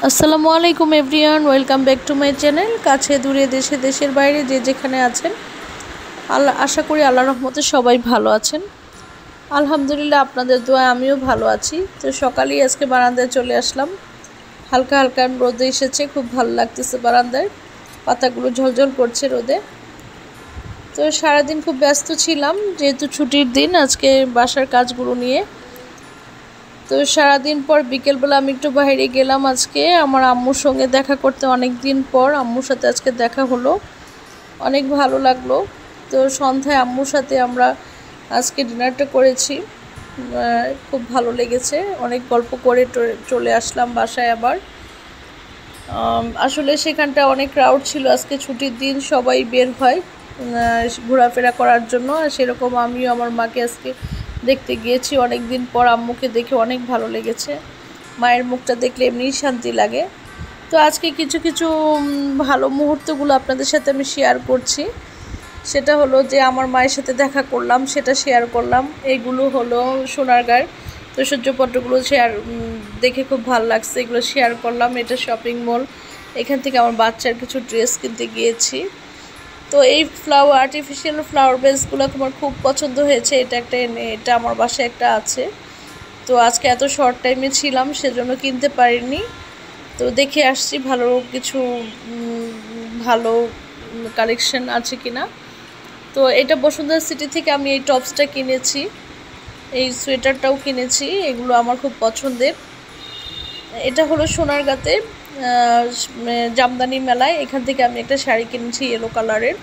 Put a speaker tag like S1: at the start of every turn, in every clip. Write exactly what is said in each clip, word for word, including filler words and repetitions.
S1: আসসালামু আলাইকুম everyone, welcome back to my channel. কাছে দূরে দেশে দেশের বাইরে যে যেখানে আছেন, আল্লাহ আশা করি আল্লাহর রহমতে সবাই ভালো আছেন। আলহামদুলিল্লাহ, আপনাদের দোয়ায় আমিও ভালো আছি। তো সকালেই আজকে বারান্দায় চলে আসলাম। হালকা হালকা রোদে এসেছে, খুব ভালো লাগতেছে। বারান্দায় পাতাগুলো ঝলঝল করছে রোদে। তো সারাদিন খুব ব্যস্ত ছিলাম, যেহেতু ছুটির দিন আজকে বাসার কাজগুলো নিয়ে। তো সারাদিন পর বিকেলবেলা আমি একটু বাইরে গেলাম। আজকে আমার আম্মুর সঙ্গে দেখা করতে, অনেক দিন পর আম্মুর সাথে আজকে দেখা হলো, অনেক ভালো লাগলো। তো সন্ধ্যায় আম্মুর সাথে আমরা আজকে ডিনারটা করেছি, খুব ভালো লেগেছে। অনেক গল্প করে চলে আসলাম বাসায় আবার। আসলে সেখানটা অনেক ক্রাউড ছিল, আজকে ছুটির দিন, সবাই বের হয় ঘোরাফেরা করার জন্য। আর সেরকম আমিও আমার মাকে আজকে দেখতে গিয়েছি। অনেক দিন পর আম্মুকে দেখে অনেক ভালো লেগেছে। মায়ের মুখটা দেখলে এমনিই শান্তি লাগে। তো আজকে কিছু কিছু ভালো মুহূর্তগুলো আপনাদের সাথে আমি শেয়ার করছি। সেটা হলো যে আমার মায়ের সাথে দেখা করলাম, সেটা শেয়ার করলাম। এইগুলো হলো সোনারগাঁর তো সহ্যপত্রগুলো শেয়ার দেখে খুব ভালো লাগছে, এগুলো শেয়ার করলাম। এটা শপিং মল, এখান থেকে আমার বাচ্চার কিছু ড্রেস কিনতে গিয়েছি। তো এই ফ্লাওয়ার আর্টিফিশিয়াল ফ্লাওয়ার বেসগুলো আমার খুব পছন্দ হয়েছে। এটা একটা এটা আমার বাসায় একটা আছে। তো আজকে এত শর্ট টাইমে ছিলাম, সেজন্য কিনতে পারিনি। তো দেখে আসছি ভালো কিছু ভালো কালেকশন আছে কিনা। তো এটা বসুন্ধরা সিটি থেকে আমি এই টপসটা কিনেছি, এই সোয়েটারটাও কিনেছি। এগুলো আমার খুব পছন্দের। এটা হলো সোনারগাঁতে জামদানি মেলায়, এখান থেকে আমি একটা শাড়ি কিনেছি ইয়েলো কালারের।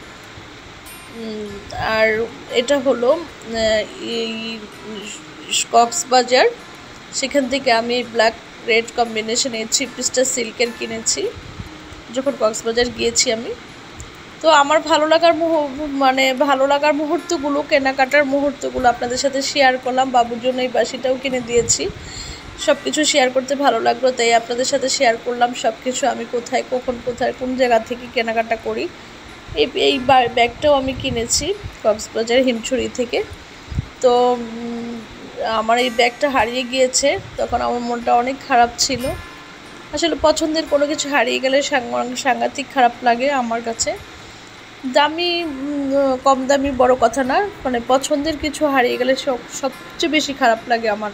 S1: আর এটা হলো এই কক্সবাজার, সেখান থেকে আমি ব্ল্যাক রেড কম্বিনেশনে থ্রি পিসটা সিল্কের কিনেছি যখন কক্সবাজার গিয়েছি আমি। তো আমার ভালো লাগার মানে ভালো লাগার মুহূর্তগুলো, কেনাকাটার মুহূর্তগুলো আপনাদের সাথে শেয়ার করলাম। বাবুর জন্য এই বাসিটাও কিনে দিয়েছি। সব কিছু শেয়ার করতে ভালো লাগলো, তাই আপনাদের সাথে শেয়ার করলাম সব কিছু। আমি কোথায় কখন কোথায় কোন জায়গা থেকে কেনাকাটা করি। এই এই ব্যাগটাও আমি কিনেছি কক্সবাজার হিমছড়ি থেকে। তো আমার এই ব্যাগটা হারিয়ে গিয়েছে, তখন আমার মনটা অনেক খারাপ ছিল। আসলে পছন্দের কোনো কিছু হারিয়ে গেলে সাংঘাতিক খারাপ লাগে আমার কাছে। দামি কম দামি বড় কথা না, মানে পছন্দের কিছু হারিয়ে গেলে সব সবচেয়ে বেশি খারাপ লাগে আমার।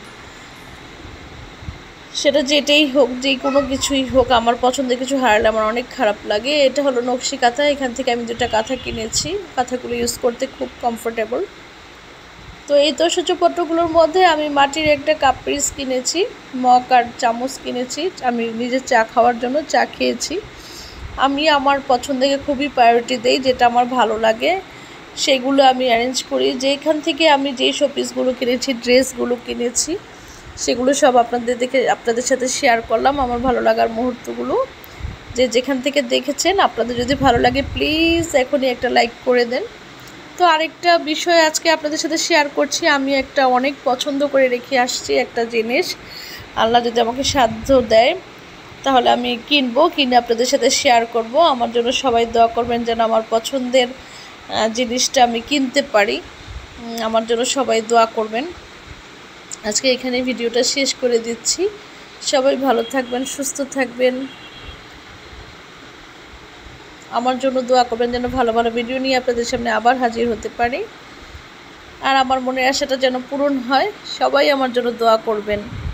S1: সেটা যেটাই হোক, যে কোনো কিছুই হোক, আমার পছন্দের কিছু হারালে আমার অনেক খারাপ লাগে। এটা হলো নকশি কাঁথা, এখান থেকে আমি দুটা কাঁথা কিনেছি। কাঁথাগুলো ইউজ করতে খুব কমফোর্টেবল। তো এই তোষকপত্রগুলোর মধ্যে আমি মাটির একটা কাপ পিস কিনেছি, মগ আর চামচ কিনেছি। আমি নিজে চা খাওয়ার জন্য চা খেয়েছি। আমি আমার পছন্দকে খুবই প্রায়োরিটি দেই, যেটা আমার ভালো লাগে সেগুলো আমি অ্যারেঞ্জ করি। যেখান থেকে আমি যেই শোপিসগুলো কিনেছি, ড্রেসগুলো কিনেছি, সেগুলো সব আপনাদের দেখে আপনাদের সাথে শেয়ার করলাম আমার ভালো লাগার মুহূর্তগুলো। যে যেখান থেকে দেখেছেন, আপনাদের যদি ভালো লাগে প্লিজ এখনই একটা লাইক করে দেন। তো আরেকটা বিষয় আজকে আপনাদের সাথে শেয়ার করছি। আমি একটা অনেক পছন্দ করে রেখে আসছি একটা জিনিস, আল্লাহ যদি আমাকে সাধ্য দেয় তাহলে আমি কিনবো, কিনে আপনাদের সাথে শেয়ার করব। আমার জন্য সবাই দোয়া করবেন যেন আমার পছন্দের জিনিসটা আমি কিনতে পারি। আমার জন্য সবাই দোয়া করবেন। আজকে এখানে ভিডিওটা শেষ করে দিচ্ছি। সবাই ভালো থাকবেন, সুস্থ থাকবেন। আমার জন্য দোয়া করবেন যেন ভালো ভালো ভিডিও নিয়ে আপনাদের সামনে আবার হাজির হতে পারি। আর আমার মনের আশাটা যেন পূরণ হয়। সবাই আমার জন্য দোয়া করবেন।